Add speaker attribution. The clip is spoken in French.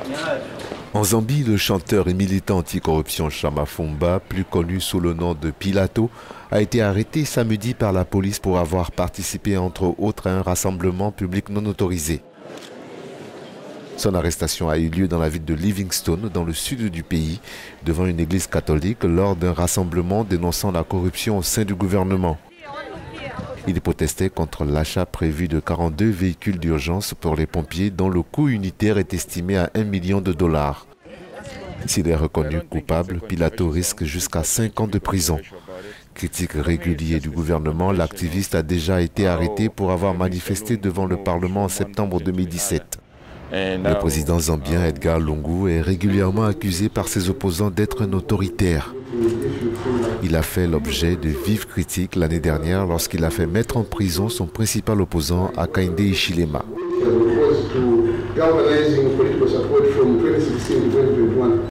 Speaker 1: En Zambie, le chanteur et militant anticorruption Shama Fumba, plus connu sous le nom de Pilato, a été arrêté samedi par la police pour avoir participé entre autres à un rassemblement public non autorisé. Son arrestation a eu lieu dans la ville de Livingstone, dans le sud du pays, devant une église catholique lors d'un rassemblement dénonçant la corruption au sein du gouvernement. Il protestait contre l'achat prévu de 42 véhicules d'urgence pour les pompiers dont le coût unitaire est estimé à $1 million. S'il est reconnu coupable, Pilato risque jusqu'à 5 ans de prison. Critique régulier du gouvernement, l'activiste a déjà été arrêté pour avoir manifesté devant le Parlement en septembre 2017. Le président zambien Edgar Lungu est régulièrement accusé par ses opposants d'être un autoritaire. Il a fait l'objet de vives critiques l'année dernière lorsqu'il a fait mettre en prison son principal opposant, Hakainde Hichilema.